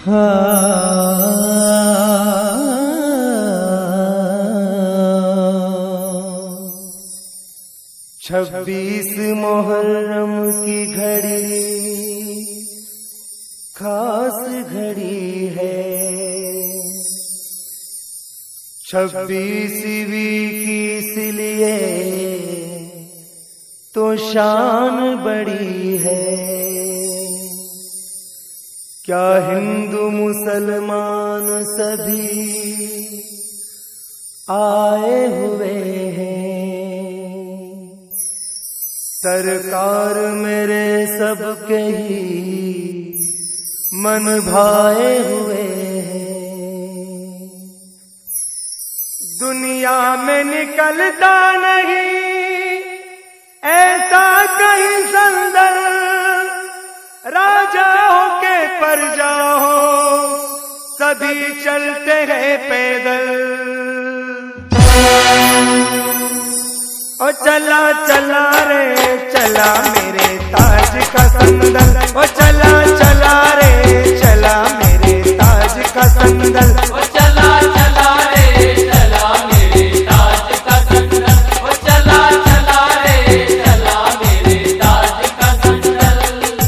छब्बीस मुहर्रम की घड़ी खास घड़ी है, 26वीं की इसलिए तो शान बड़ी है। क्या हिंदू मुसलमान सभी आए हुए हैं, सरकार मेरे सबके ही मन भाए हुए हैं। दुनिया में निकलता नहीं ऐसा कहीं संदर, राजा हो के प्रजा हो सभी चलते हैं पैदल। ओ चला चला रे चला मेरे ताज का संदल, ओ चला चला रे चला मेरे ताज का संदल, ओ चला चला रे चला मेरे ताज का संदल, ओ चला चला रे चला मेरे ताज का संदल।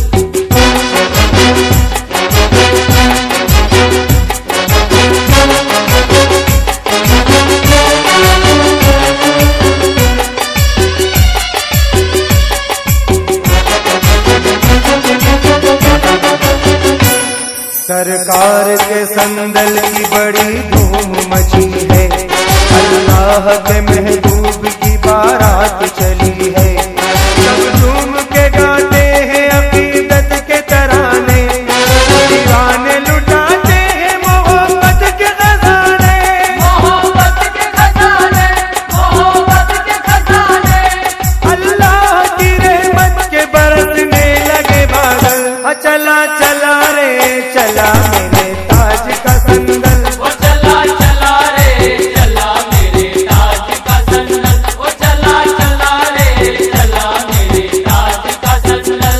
सरकार के संदल की बड़ी धूम मची है, अल्लाह के महबूब की बारात चली है। सब झूम के गाते हैं अकीदत के तराने, दीवाने लुटाते हैं मोहब्बत के खजाने, मोहब्बत के खजाने, मोहब्बत के खजाने। अल्लाह की रहमत के बरसने लगे बादल। चला चला रे चला मेरे ताज का संदल, ओ चला चला रे चला मेरे ताज का संदल, ओ चला चला रे चला मेरे ताज का संदल।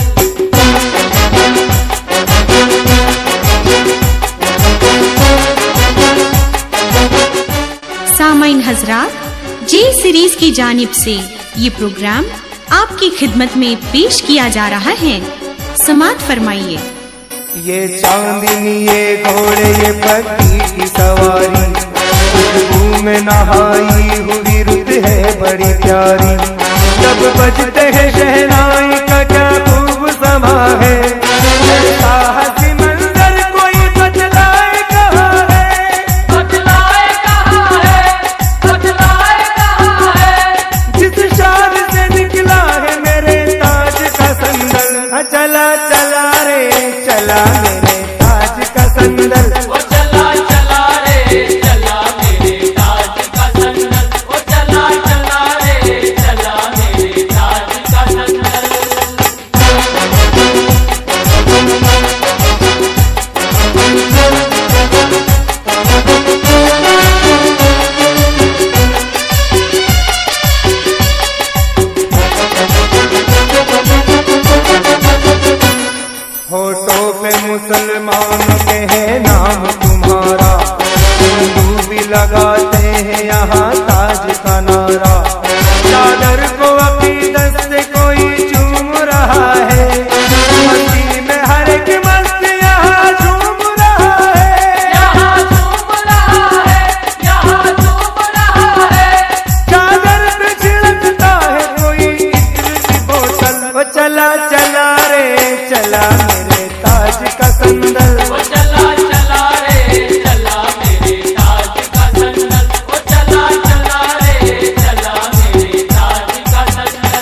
सामाइन हजरात, जे सीरीज की जानिब से ये प्रोग्राम आपकी खिदमत में पेश किया जा रहा है। समाअत फरमाइए। ये चांदनी ये घोड़े ये पक्षी की सवारी, खुशबू में नहाई हुई रुत है बड़ी प्यारी। जब बजते हैं शहनाई का क्या खूब समा है, ऐसा हंसी मंजर कोई बतलाए कहाँ है, बतलाए कहाँ है, बतलाए कहाँ है। जिस शान से निकला है मेरे ताज का संदल। चला चला रे चला मेरे ताज का संदल, ओ चला चला रे चला मेरे ताज का संदल, ओ चला चला रे चला मेरे ताज का संदल। होठों पे मुसलमानों के है नाम तुम्हारा, हिंदू भी लगाते हैं यहाँ ताज का नारा। चादर को अकीदत से कोई चूम रहा है, मस्ती में हर एक मस्त यहाँ झूम रहा है, यहाँ झूम रहा है, यहाँ झूम रहा है। चादर पे छिड़कता है कोई इत्र की बोतल। वो चला चला रे चला मेरे ताज का संदल, ओ चला चला रे चला मेरे ताज का संदल, ओ चला चला रे चला मेरे ताज का संदल।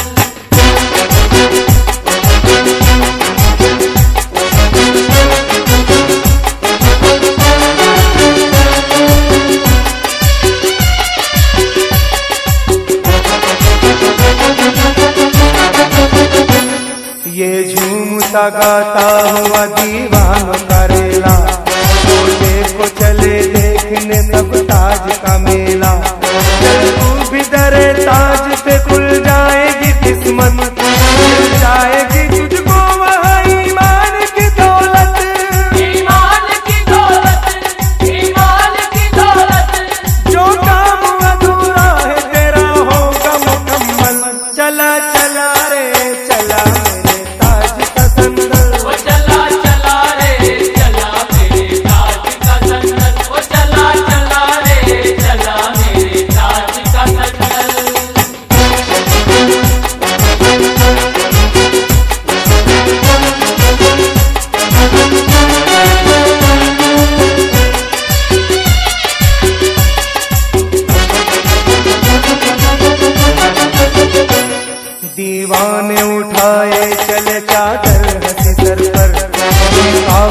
ये झूमता गाता हुआ दीवान करेला, देखो चले देखने सब ताज का मेला। चल तू भी दरे ताज पे खुल जाएगी किस्मत, मिल जाएगी तुझको वहाँ ईमान की दौलत।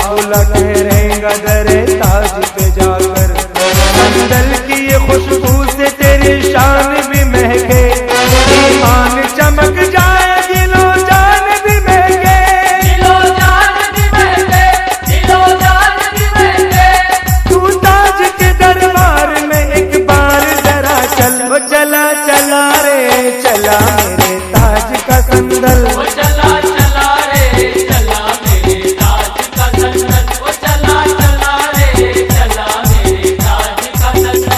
बुला कह रहेगा दरे ताज पे जाकर। संदल की ये खुशबू से तेरी शान भी महके, ईमान चमक जाए दिलो जान भी महके, दिलो जान भी महके, दिलो जान भी महके। तू ताज के दरबार में एक बार जरा चल, वो चला चला रे चला मेरे ताज का संदल, वो चला चला रे चला मेरे ताज का संदल, वो चला चला रे चला मेरे ताज का संदल।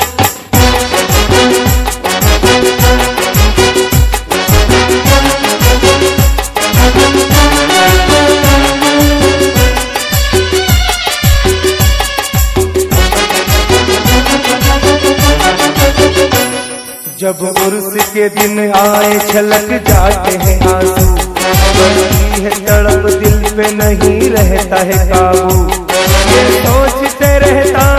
जब उर्स के दिन आए छलक जाते हैं आंसू, बढ़ती है तड़प दिल पे नहीं रहता है काबू, ये सोचते रहता